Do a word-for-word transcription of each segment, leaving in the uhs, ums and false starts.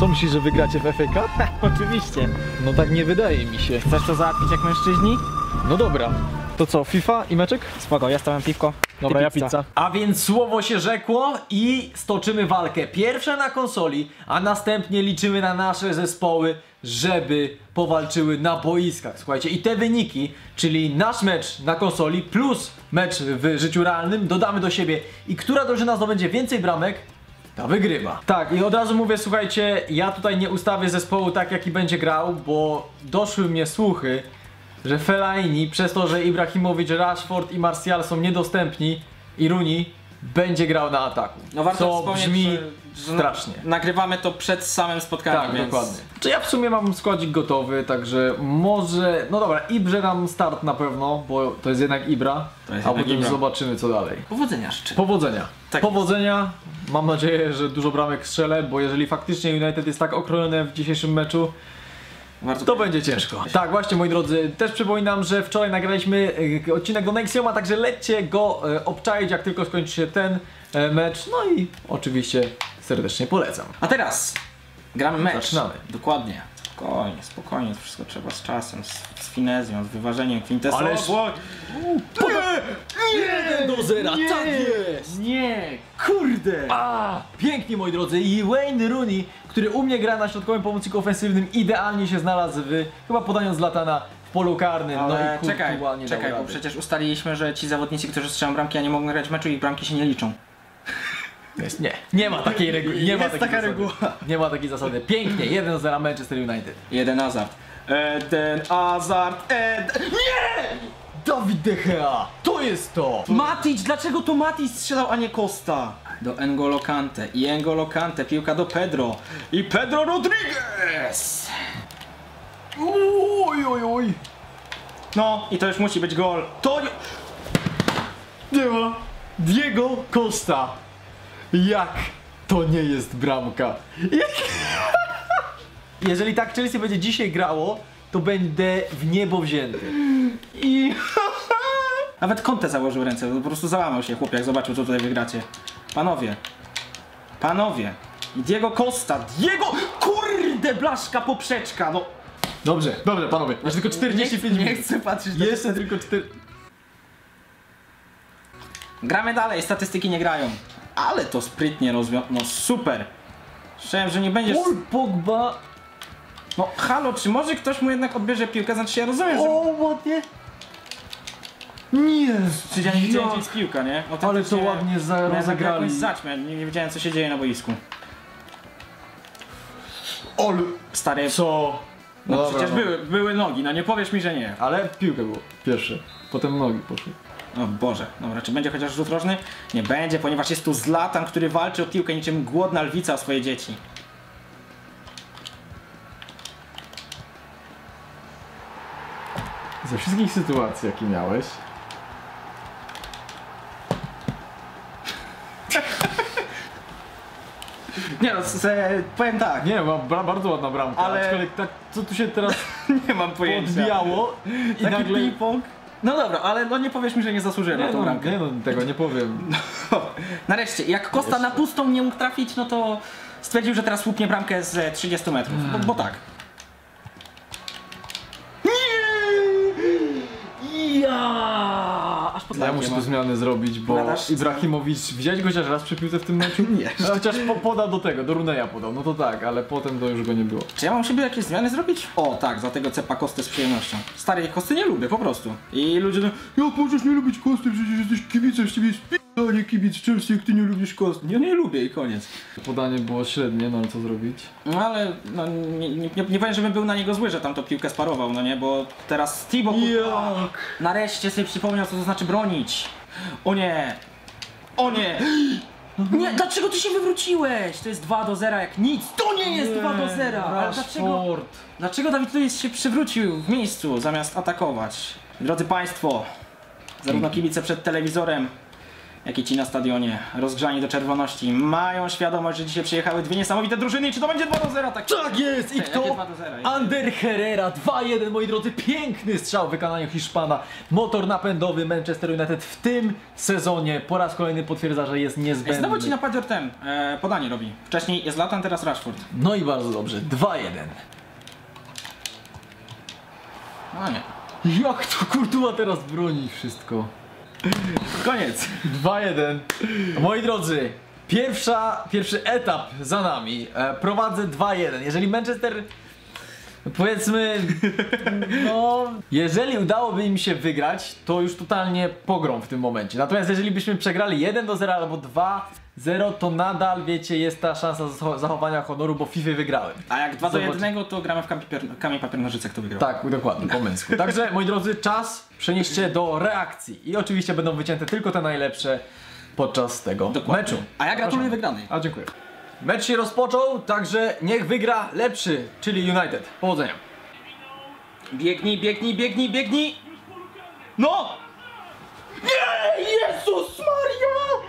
Co myślisz, że wygracie w F A Cup? Oczywiście. No tak nie wydaje mi się. Chcesz to załatwić jak mężczyźni? No dobra. To co, FIFA i meczek? Spoko, ja stawiam piwko. Dobra, ja pizza. A więc słowo się rzekło i stoczymy walkę. Pierwsza na konsoli, a następnie liczymy na nasze zespoły, żeby powalczyły na boiskach. Słuchajcie, i te wyniki, czyli nasz mecz na konsoli plus mecz w życiu realnym, dodamy do siebie i która drużyna zdobędzie więcej bramek, ta wygrywa. Tak, i od razu mówię, słuchajcie, ja tutaj nie ustawię zespołu tak, jaki będzie grał, bo doszły mnie słuchy, że Fellaini, przez to, że Ibrahimowicz, Rashford i Martial są niedostępni i Rooney będzie grał na ataku. No warto co wspomnieć, brzmi że, że strasznie. Nagrywamy to przed samym spotkaniem, Tak, więc... dokładnie. Czy ja w sumie mam składzik gotowy, także może... No dobra, Ibrze nam start na pewno, bo to jest jednak Ibra, To jest a jednak potem Ibra. zobaczymy co dalej. Powodzenia życzę. Powodzenia. Tak Powodzenia. Mam nadzieję, że dużo bramek strzelę, bo jeżeli faktycznie United jest tak okrojone w dzisiejszym meczu, Bardzo to będzie ciężko. Tak, właśnie moi drodzy, też przypominam, że wczoraj nagraliśmy e, odcinek do Nexioma, także lećcie go e, obczaić, jak tylko skończy się ten e, mecz. No i oczywiście serdecznie polecam. A teraz gramy mecz. Zaczynamy. Dokładnie. Spokojnie, spokojnie, to wszystko trzeba z czasem, z, z finezją, z wyważeniem kwintesu. Ależ- jeden do zera, tak jest! Nie, kurde! A, pięknie moi drodzy i Wayne Rooney, który u mnie gra na środkowym pomocniku ofensywnym, idealnie się znalazł w chyba podaniu Zlatana w polu karnym. Ale no i czekaj, Courtois nie dał czekaj, bo rady. przecież ustaliliśmy, że ci zawodnicy, którzy strzelają bramki, a nie mogą grać w meczu, ich bramki się nie liczą. Jest, nie, nie ma takiej reguły. Nie ma Jest takiej taka zasady. reguła. Nie ma takiej zasady. Pięknie, jeden do zera Manchester United. Jeden Hazard. Eden Hazard, Eden... Nie! Dawid De Gea, to jest to! Matic, dlaczego to Matic strzelał, a nie Costa? Do N'Golo Kante i N'Golo Kante, piłka do Pedro i Pedro Rodriguez! Oj, oj, oj. No i to już musi być gol. To nie... Nie ma. Diego Costa. Jak to nie jest bramka? Jak... Jeżeli tak Chelsea będzie dzisiaj grało, to będę w niebo wzięty. I... Nawet Conte założył ręce, po prostu załamał się chłop, jak zobaczył, co tutaj wygracie. Panowie. Panowie. I Diego Costa. Diego... Kurde, blaszka, poprzeczka, no. Dobrze, dobrze panowie. Jeszcze tylko czterdzieści pięć Nie minut. chcę patrzeć na Jeszcze tylko cztery... Gramy dalej, statystyki nie grają. Ale to sprytnie rozwiązał. No super. Myślałem, że nie będziesz... Paul Pogba. No halo, czy może ktoś mu jednak odbierze piłkę? Znaczy ja rozumiem, że... O, ładnie. Nie. Czy ja nie widziałem, Jak? gdzie jest piłka, nie? Ale to Autentycznie ładnie za, miałem rozegrali. jakąś zaćmę, nie, nie wiedziałem, co się dzieje na boisku. Ol. Stary... Co? No, dobra, przecież no. były, były nogi, no nie powiesz mi, że nie. Ale piłkę było pierwsze. Potem nogi poszły. O Boże, dobra, czy będzie chociaż rzut rożny? Nie będzie, ponieważ jest tu Zlatan, który walczy o piłkę niczym głodna lwica o swoje dzieci. Ze wszystkich sytuacji, jakie miałeś, Nie no, se, powiem tak, Nie, ma bra bardzo ładna bramka, Ale- aczkolwiek tak, co tu się teraz nie mam pojęcia. odbijało i Taki nagle... ping-pong. No dobra, ale no nie powiesz mi, że nie zasłużyłem na Nie tą no, bramkę. nie no, tego nie powiem. Nareszcie, jak Costa na pustą nie mógł trafić, no to stwierdził, że teraz łupnie bramkę z trzydziestu metrów, bo, bo tak. Ja, aż pod Ja muszę tu zmiany zrobić, bo Powiadasz? Ibrahimowicz, widziałeś go chociaż raz przy piłce w tym meczu? Nie. No, chociaż po, podał do tego, do Runeya podał, no to tak, ale potem to już go nie było. Czy ja mam siebie jakieś zmiany zrobić? O tak, za tego cepa Kostę z przyjemnością. Stary, Kosty nie lubię, po prostu. I ludzie no, jak możesz nie lubić Kosty, przecież jesteś kibicem, z ciebie jest p***a, nie kibic Chelsea, jak ty nie lubisz Kosty. Ja nie lubię i koniec. Podanie było średnie, no ale co zrobić? No ale no, nie, nie, nie, nie powiem, żebym był na niego zły, że tam to piłkę sparował, no nie, bo teraz Thibaut Courtois nareszcie sobie przypomniał, co to znaczy bronić. O nie! O nie! Nie, dlaczego ty się wywróciłeś? To jest dwa do zera jak nic. To nie jest dwa do zera! Ale dlaczego, Rashford. dlaczego Dawid Luiz się przywrócił w miejscu zamiast atakować? Drodzy Państwo, zarówno kibice przed telewizorem, jak i ci na stadionie, rozgrzani do czerwoności, mają świadomość, że dzisiaj przyjechały dwie niesamowite drużyny i czy to będzie dwa do zera? Tak, Tak jest! I Jakie kto? dwa do zera? Ander Herrera, dwa jeden, moi drodzy, piękny strzał w wykonaniu Hiszpana. Motor napędowy Manchester United w tym sezonie po raz kolejny potwierdza, że jest niezbędny. Znowu ci napadzior ten, e, podanie robi. Wcześniej jest Zlatan, teraz Rashford. No i bardzo dobrze, dwa jeden. No nie. Jak to Kurtuła teraz broni wszystko? Koniec. dwa jeden. Moi drodzy, pierwsza, pierwszy etap za nami. E, prowadzę dwa jeden. Jeżeli Manchester, powiedzmy, no, jeżeli udałoby im się wygrać, to już totalnie pogrom w tym momencie. Natomiast jeżeli byśmy przegrali jeden do zera albo dwa zero, to nadal, wiecie, jest ta szansa zacho- zachowania honoru, bo FIFA wygrałem. A jak dwa do Zobacz. jednego, to gramy w kamień papier, kamień, papier, nożyce, kto wygrał. Tak, dokładnie, po męsku. Także, moi drodzy, czas przenieście do reakcji. I oczywiście będą wycięte tylko te najlepsze podczas tego Dokładnie. meczu. A ja gratuluję wygranej. A dziękuję. Mecz się rozpoczął, także niech wygra lepszy, czyli United. Powodzenia. Biegnij, biegnij, biegnij, biegnij! No! Nie! Jezus Maria!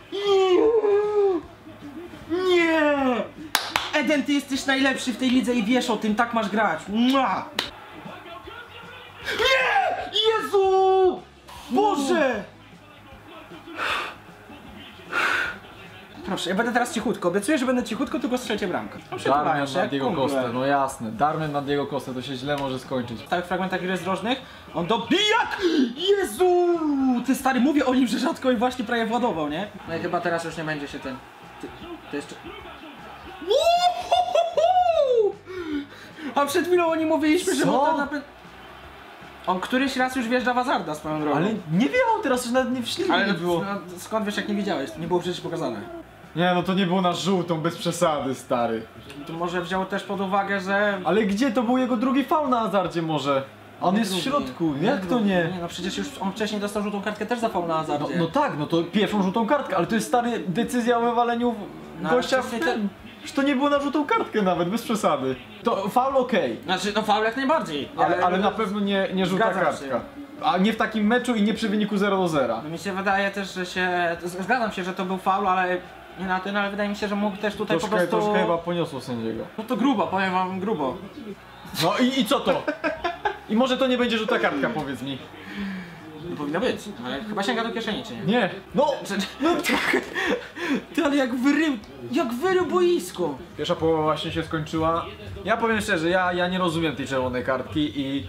Nie! Eden, ty jesteś najlepszy w tej lidze i wiesz o tym, tak masz grać. Mua! Nie! Jezu! Boże! Proszę, ja będę teraz cichutko. Obiecuję, że będę cichutko, tylko strzelcie bramkę. No, przytulają Darmian się na jak Diego kumple. Costa, no jasne. Darmian na Diego Costa, to się źle może skończyć. W stałych fragmentach gry zdrożnych on dobijak! Jezu! Ty stary, mówię o nim, że rzadko i właśnie prawie władował, nie? No i chyba teraz już nie będzie się ten... Ty, to jeszcze... Uhuhuhu! A przed chwilą o nim mówiliśmy, że Co? motor napęd... On któryś raz już wjeżdża w hazarda swoją drogą. Ale nie wjechał teraz, już nawet nie wślizgnie Ale nie było. no, skąd wiesz, jak nie widziałeś? Nie było przecież pokazane. Nie no, to nie było na żółtą, bez przesady, stary. To może wziął też pod uwagę, że... Ale gdzie? To był jego drugi faul na hazardzie może. A on Nie jest w drugi. środku, Nie jak to drugi. nie? Nie, no przecież już on wcześniej dostał żółtą kartkę też za faul na No, hazardzie. no tak, no to pierwszą żółtą kartkę, ale to jest stary decyzja o wywaleniu No, ale gościa w wcześniej tym. Już to nie było na żółtą kartkę nawet, bez przesady. To faul okej, Znaczy, no faul jak najbardziej. ale, ale na pewno nie, nie żółta Zgadzam się. kartka. A nie w takim meczu i nie przy wyniku zero do zera. No mi się wydaje też, że się... Zgadzam się, że to był faul, ale... Nie na ten, ale wydaje mi się, że mógł też tutaj Troszkę, po prostu... troszkę chyba poniosło sędziego. No to grubo, powiem wam grubo. No i, i co to? I może to nie będzie żółta kartka, powiedz mi. No powinno być, ale chyba sięga do kieszeni, czy nie? Nie. No! No trochę... Ty, ale jak wyrył... Jak wyrył boisko! Pierwsza połowa właśnie się skończyła. Ja powiem szczerze, ja, ja nie rozumiem tej czerwonej kartki i...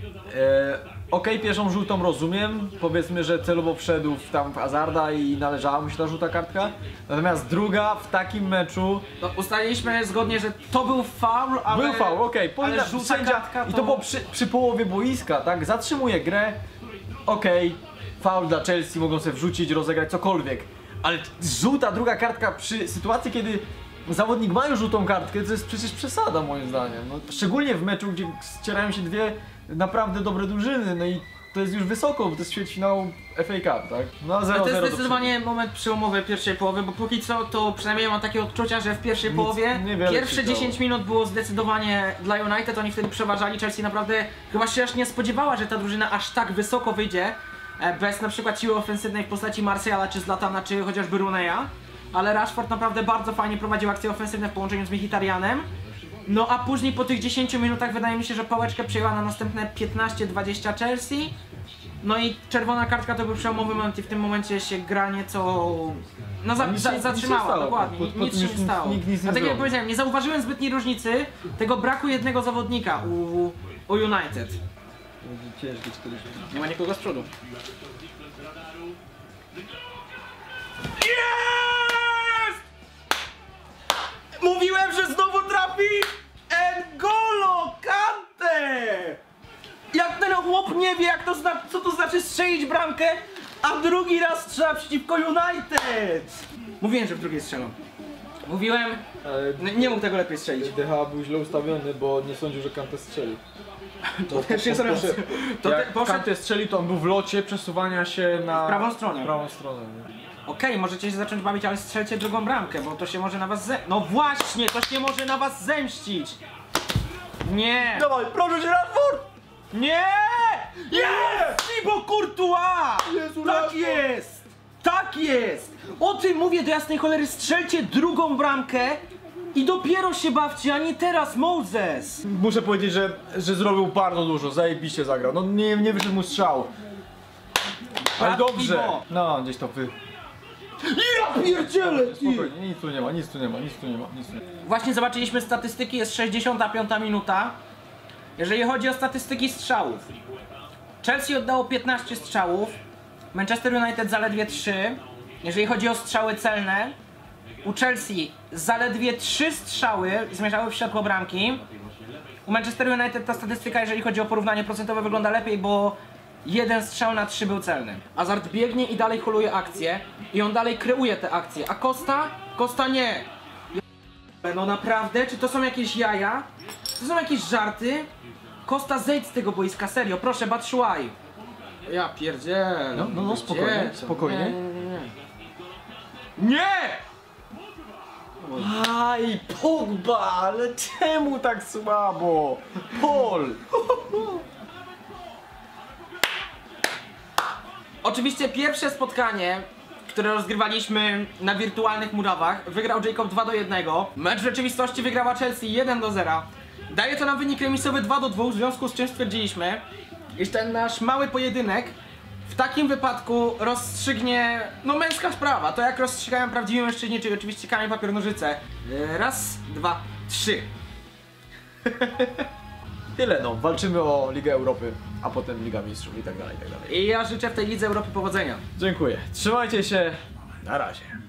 E, Okej, pierwszą żółtą rozumiem, powiedzmy, że celowo wszedł w tam w hazarda i należała mu się ta żółta kartka. Natomiast druga w takim meczu... No, ustaliliśmy zgodnie, że to był faul, ale... Był faul, okej, powinna ale żółta sędzia... kartka I to- to było przy, przy połowie boiska, tak? Zatrzymuje grę, okej, faul dla Chelsea, mogą sobie wrzucić, rozegrać cokolwiek. Ale żółta druga kartka przy sytuacji, kiedy zawodnik ma już żółtą kartkę, to jest przecież przesada moim zdaniem. No, szczególnie w meczu, gdzie ścierają się dwie naprawdę dobre drużyny, no i to jest już wysoko, bo to jest ćwierćfinał F A Cup, tak? No a Ale zero to jest zero zdecydowanie moment przełomowy pierwszej połowy, bo póki co to przynajmniej mam takie odczucia, że w pierwszej Nic, połowie niewiele pierwsze się działo. dziesięć minut było zdecydowanie dla United, oni wtedy przeważali, Chelsea naprawdę chyba się aż nie spodziewała, że ta drużyna aż tak wysoko wyjdzie, e, bez na przykład siły ofensywnej w postaci Martiala czy Zlatana, czy chociażby Runeya, ale Rashford naprawdę bardzo fajnie prowadził akcje ofensywne w połączeniu z Mkhitaryanem. No a później po tych dziesięciu minutach wydaje mi się, że pałeczkę przejęła na następne piętnaście dwadzieścia Chelsea. No i czerwona kartka to był przełomowy moment i w tym momencie się gra nieco... No za, Nic za, się- nic zatrzymała, nie stało. dokładnie, Po- po nic tym się już nie nic- stało. nikt nic nie A tak jak zrobił. powiedziałem, nie zauważyłem zbytniej różnicy tego braku jednego zawodnika u, u United. Nie ma nikogo z przodu. Jest! Mówiłem, że znowu trafi N'Golo Kante! Jak ten chłop nie wie, jak to zna, co to znaczy strzelić bramkę, a drugi raz strzela przeciwko United! Mówiłem, że w drugiej strzelą. Mówiłem, n- nie mógł tego lepiej strzelić. D H był źle ustawiony, bo nie sądził, że Kante strzeli. To też jest raz. To te, Jak poszedł... Kante strzeli, to on był w locie przesuwania się na... W prawą stronę. W prawą stronę. nie? Okej, możecie się zacząć bawić, ale strzelcie drugą bramkę, bo to się może na was ze... No właśnie, to się może na was zemścić! Nie! Dawaj, proszę cię, Rashford! Nie! Jest! Thibaut Courtois! Jezu, Tak Rashford! jest! Tak Tak jest! O tym mówię do jasnej cholery, strzelcie drugą bramkę i dopiero się bawcie, a nie teraz, Moses! Muszę powiedzieć, że, że zrobił bardzo dużo, zajebiście zagrał. No nie, nie wyszedł mu strzał. Ale Bratki, dobrze. bo- No, gdzieś to wy... Ja pierdzielę! ty! Spokojnie, nic tu nie ma, nic tu nie ma, nic tu nie ma, nic tu nie ma. Właśnie zobaczyliśmy statystyki, jest sześćdziesiąta piąta minuta. Jeżeli chodzi o statystyki strzałów, Chelsea oddało piętnaście strzałów, Manchester United zaledwie trzy. Jeżeli chodzi o strzały celne, u Chelsea zaledwie trzy strzały zmierzały w światło bramki. U Manchester United ta statystyka, jeżeli chodzi o porównanie procentowe, wygląda lepiej, bo jeden strzał na trzy był celny. Hazard biegnie i dalej holuje akcję i on dalej kreuje te akcje, a Costa? Costa nie. No naprawdę? Czy to są jakieś jaja? To są jakieś żarty? Costa, zejdź z tego boiska, serio, proszę, Batshuayi. Ja pierdzielę. No, no, no spokojnie, Gdzie to? spokojnie. Nie, nie, nie, nie. Nie! Aj, Pogba, ale czemu tak słabo? Paul! Oczywiście pierwsze spotkanie, które rozgrywaliśmy na wirtualnych murawach, wygrał Jacob dwa do jednego. Mecz w rzeczywistości wygrała Chelsea jeden do zera. Daje to nam wynik remisowy dwa do dwóch, w związku z czym stwierdziliśmy, iż ten nasz mały pojedynek w takim wypadku rozstrzygnie, no, męska sprawa. To jak rozstrzygają prawdziwi mężczyźni, czyli oczywiście kamień, papier, nożyce. Raz, dwa, trzy. Tyle no, walczymy o Ligę Europy, a potem Liga Mistrzów i tak dalej, i tak dalej. I ja życzę w tej Lidze Europy powodzenia. Dziękuję, trzymajcie się, na razie.